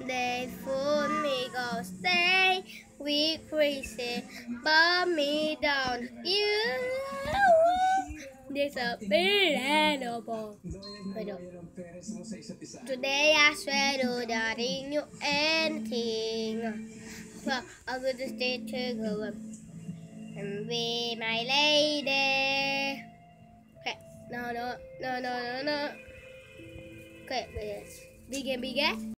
They fool me, go stay with crazy, but me down. You disappearable. Today I swear to not you anything. Well, I'm gonna stay together and be my lady. Okay, no. Okay, wait. Begin.